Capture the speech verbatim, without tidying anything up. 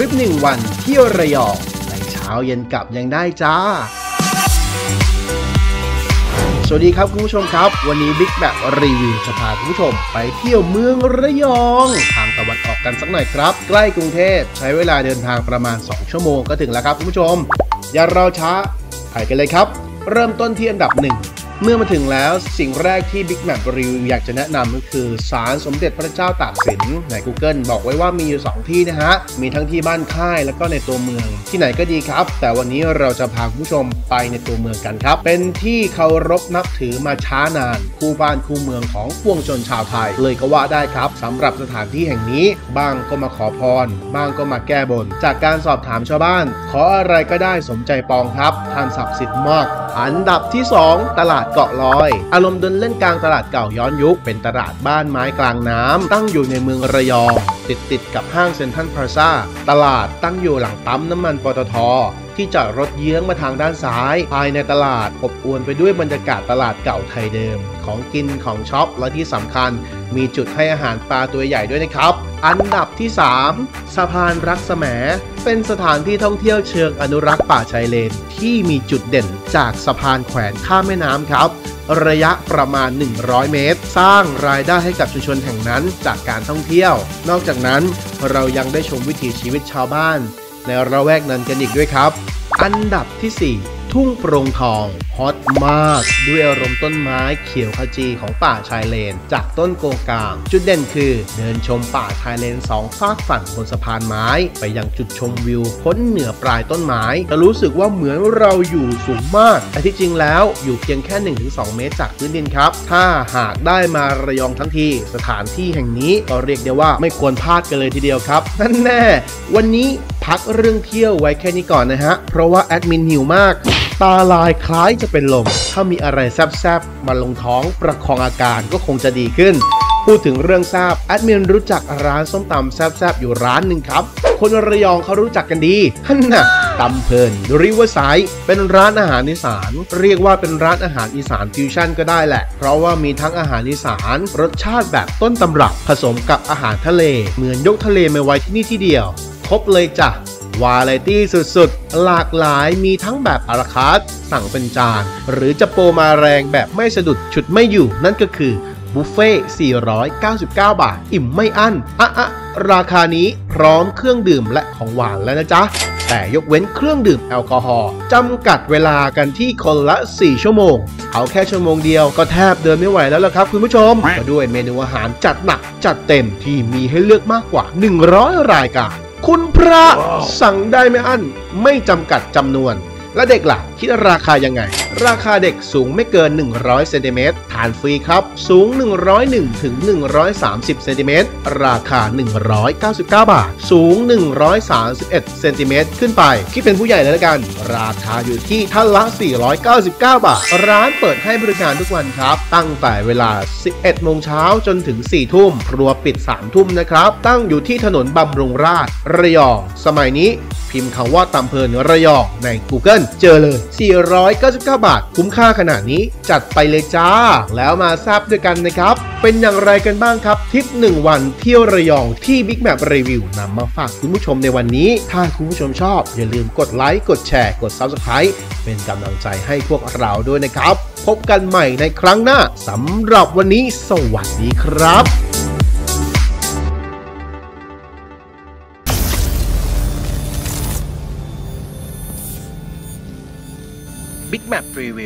ริปหนึ่งวันเที่ยวระยองในเช้าเย็นกลับยังได้จ้าสวัสดีครับคุณผู้ชมครับวันนี้บิ๊กแบบรีวิวจะพาคุณผู้ชมไปเที่ยวเมืองระยองทางตะวันออกกันสักหน่อยครับใกล้กรุงเทพใช้เวลาเดินทางประมาณสองชั่วโมงก็ถึงแล้วครับคุณผู้ชมอย่ารอช้าไปกันเลยครับเริ่มต้นที่อันดับหนึ่งเมื่อมาถึงแล้วสิ่งแรกที่ Big Map รีวิวอยากจะแนะนำก็คือศาลสมเด็จพระเจ้าตากสินใน Google บอกไว้ว่ามีอยู่สองที่นะฮะมีทั้งที่บ้านค่ายแล้วก็ในตัวเมืองที่ไหนก็ดีครับแต่วันนี้เราจะพาคุณผู้ชมไปในตัวเมืองกันครับเป็นที่เคารพนับถือมาช้านานคู่บ้านคู่เมืองของปวงชนชาวไทยเลยก็ว่าได้ครับสำหรับสถานที่แห่งนี้บางก็มาขอพรบางก็มาแก้บนจากการสอบถามชาวบ้านขออะไรก็ได้สมใจปองครับท่านศักดิ์สิทธิ์มากอันดับที่สองตลาดเกาะลอยอารมณ์เดินเล่นกลางตลาดเก่าย้อนยุคเป็นตลาดบ้านไม้กลางน้ำตั้งอยู่ในเมืองระยองติดติดกับห้างเซ็นทรัลพลาซ่าตลาดตั้งอยู่หลังปั๊มน้ำมันปตท.ที่จอดรถเยื้องมาทางด้านซ้ายภายในตลาดอบอวลไปด้วยบรรยากาศตลาดเก่าไทยเดิมของกินของช็อปและที่สำคัญมีจุดให้อาหารปลาตัวใหญ่ด้วยนะครับอันดับที่สามสะพานรักแสมเป็นสถานที่ท่องเที่ยวเชิงอนุรักษ์ป่าชายเลนที่มีจุดเด่นจากสะพานแขวนข้ามแม่น้ำครับระยะประมาณหนึ่งร้อยเมตรสร้างรายได้ให้กับชุมชนแห่งนั้นจากการท่องเที่ยวนอกจากนั้นเรายังได้ชมวิถีชีวิตชาวบ้านในระแวกนั้นกันอีกด้วยครับอันดับที่สี่ทุ่งโปร่งทองฮอตมากด้วยอารมณ์ต้นไม้เขียวขจีของป่าชายเลนจากต้นโกกางจุดเด่นคือเดินชมป่าชายเลนสองฝากฝั่งบนสะพานไม้ไปยังจุดชมวิวพ้นเหนือปลายต้นไม้จะรู้สึกว่าเหมือนเราอยู่สูงมากแต่ที่จริงแล้วอยู่เพียงแค่ หนึ่งถึงสอง เมตรจากพื้นดินครับถ้าหากได้มาระยองทั้งทีสถานที่แห่งนี้ก็เรียกได้ว่าไม่ควรพลาดกันเลยทีเดียวครับนั่นแน่วันนี้พักเรื่องเที่ยวไว้แค่นี้ก่อนนะฮะเพราะว่าแอดมินหิวมากตาลายคล้ายจะเป็นลมถ้ามีอะไรแซ่บๆมาลงท้องประคองอาการก็คงจะดีขึ้นพูดถึงเรื่องแซ่บแอดมินรู้จักร้านส้มตำแซ่บๆอยู่ร้านหนึ่งครับคนระยองเขารู้จักกันดีฮั่นน่ะตำเพลินริเวอร์ไซด์เป็นร้านอาหารอีสานเรียกว่าเป็นร้านอาหารอีสานฟิวชั่นก็ได้แหละเพราะว่ามีทั้งอาหารอีสานรสชาติแบบต้นตำรับผสมกับอาหารทะเลเหมือนยกทะเลมาไว้ที่นี่ที่เดียวครบเลยจ้ะวาไรตี้สุดๆหลากหลายมีทั้งแบบอาราคาร์ทสั่งเป็นจานหรือจะโปรมาแรงแบบไม่สะดุดฉุดไม่อยู่นั่นก็คือบุฟเฟ่สี่ร้อยเก้าสิบเก้าบาทอิ่มไม่อั้นอะอะราคานี้พร้อมเครื่องดื่มและของหวานแล้วนะจ๊ะแต่ยกเว้นเครื่องดื่มแอลกอฮอล์จำกัดเวลากันที่คนละสี่ชั่วโมงเอาแค่ชั่วโมงเดียวก็แทบเดินไม่ไหวแล้วล่ะครับคุณผู้ชมก็ด้วยเมนูอาหารจัดหนักจัดเต็มที่มีให้เลือกมากกว่าหนึ่งร้อยรายการคุณพระ wow. สั่งได้ไม่อั้นไม่จำกัดจำนวนและเด็กล่ะคิดราคายังไงราคาเด็กสูงไม่เกินหนึ่งร้อยเซนติเมตรทานฟรีครับสูงหนึ่งร้อยเอ็ดถึงหนึ่งร้อยสามสิบเซนติเมตรราคาหนึ่งร้อยเก้าสิบเก้าบาทสูงหนึ่งร้อยสามสิบเอ็ดเซนติเมตรขึ้นไปคิดเป็นผู้ใหญ่เลยละกันราคาอยู่ที่ท่านละสี่ร้อยเก้าสิบเก้าบาทร้านเปิดให้บริการทุกวันครับตั้งแต่เวลาสิบเอ็ดโมงเช้าจนถึงสี่ทุ่มครัวปิดสามทุ่มนะครับตั้งอยู่ที่ถนนบำรุงราษฎร์ระยองสมัยนี้พิมพ์คำว่าตำเพลินระยองใน Google เจอเลยสี่ร้อยเก้าสิบเก้าบาทคุ้มค่าขนาดนี้จัดไปเลยจ้าแล้วมาทราบด้วยกันนะครับเป็นอย่างไรกันบ้างครับทริปหนึ่งวันเที่ยวระยองที่ Big Map รีวิวนำมาฝากคุณผู้ชมในวันนี้ถ้าคุณผู้ชมชอบอย่าลืมกดไลค์กดแชร์กด ซับสไครบ์ เป็นกำลังใจให้พวกเราด้วยนะครับพบกันใหม่ในครั้งหน้าสำหรับวันนี้สวัสดีครับ Big Map Review